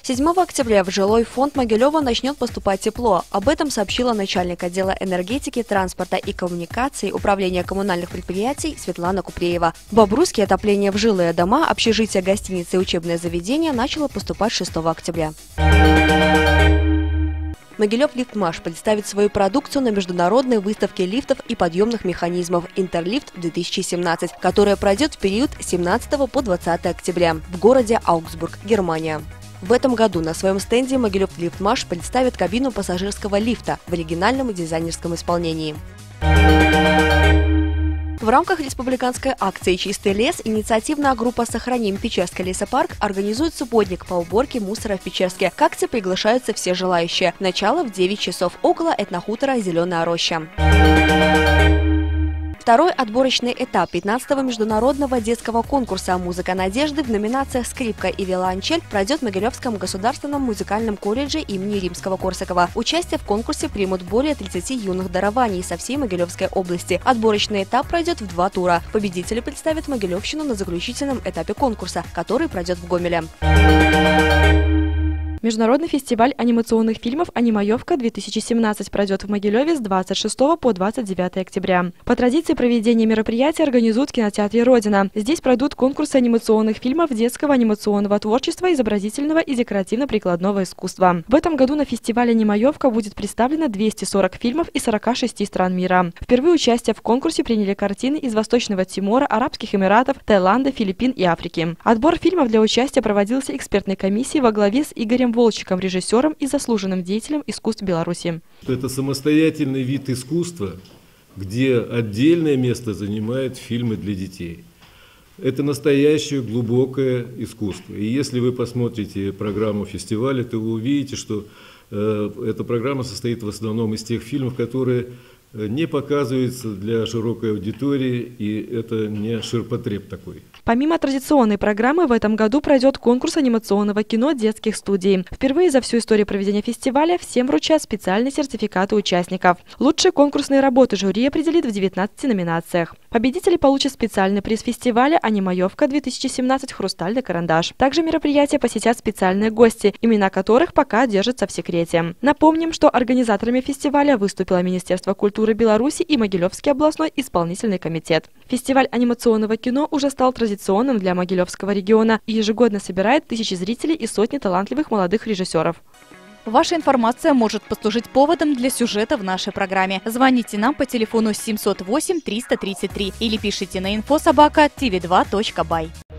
7 октября в жилой фонд Могилева начнет поступать тепло. Об этом сообщила начальник отдела энергетики, транспорта и коммуникаций Управления коммунальных предприятий Светлана Купреева. В Бобруйске отопление в жилые дома, общежития, гостиницы и учебные заведения начало поступать 6 октября. Могилев Лифтмаш представит свою продукцию на международной выставке лифтов и подъемных механизмов «Интерлифт-2017», которая пройдет в период с 17 по 20 октября в городе Аугсбург, Германия. В этом году на своем стенде Могилев Лифтмаш представит кабину пассажирского лифта в оригинальном дизайнерском исполнении. В рамках республиканской акции «Чистый лес» инициативная группа «Сохраним Печерский лесопарк» организует субботник по уборке мусора в Печерске. К акции приглашаются все желающие. Начало в 9 часов около этнохутора «Зеленая роща». Второй отборочный этап 15-го международного детского конкурса «Музыка надежды» в номинациях «Скрипка» и «Виолончель» пройдет в Могилевском государственном музыкальном колледже имени Римского-Корсакова. Участие в конкурсе примут более 30 юных дарований со всей Могилевской области. Отборочный этап пройдет в 2 тура. Победители представят Могилевщину на заключительном этапе конкурса, который пройдет в Гомеле. Международный фестиваль анимационных фильмов «Анимаевка-2017» пройдет в Могилеве с 26 по 29 октября. По традиции проведения мероприятия организуют в кинотеатре «Родина». Здесь пройдут конкурсы анимационных фильмов детского анимационного творчества, изобразительного и декоративно-прикладного искусства. В этом году на фестивале «Анимаевка» будет представлено 240 фильмов из 46 стран мира. Впервые участие в конкурсе приняли картины из Восточного Тимора, Арабских Эмиратов, Таиланда, Филиппин и Африки. Отбор фильмов для участия проводился экспертной комиссией во главе с Игорем Волчиком, режиссером и заслуженным деятелем искусств Беларуси. Это самостоятельный вид искусства, где отдельное место занимают фильмы для детей. Это настоящее глубокое искусство. И если вы посмотрите программу фестиваля, то вы увидите, что эта программа состоит в основном из тех фильмов, которые не показываются для широкой аудитории, и это не ширпотреб такой. Помимо традиционной программы, в этом году пройдет конкурс анимационного кино детских студий. Впервые за всю историю проведения фестиваля всем вручат специальные сертификаты участников. Лучшие конкурсные работы жюри определит в 19 номинациях. Победители получат специальный приз фестиваля «Анимаевка-2017» «Хрустальный карандаш». Также мероприятие посетят специальные гости, имена которых пока держатся в секрете. Напомним, что организаторами фестиваля выступило Министерство культуры Беларуси и Могилевский областной исполнительный комитет. Фестиваль анимационного кино уже стал традиционным для Могилевского региона и ежегодно собирает тысячи зрителей и сотни талантливых молодых режиссеров. Ваша информация может послужить поводом для сюжета в нашей программе. Звоните нам по телефону 708 333 или пишите на info@tv2.by.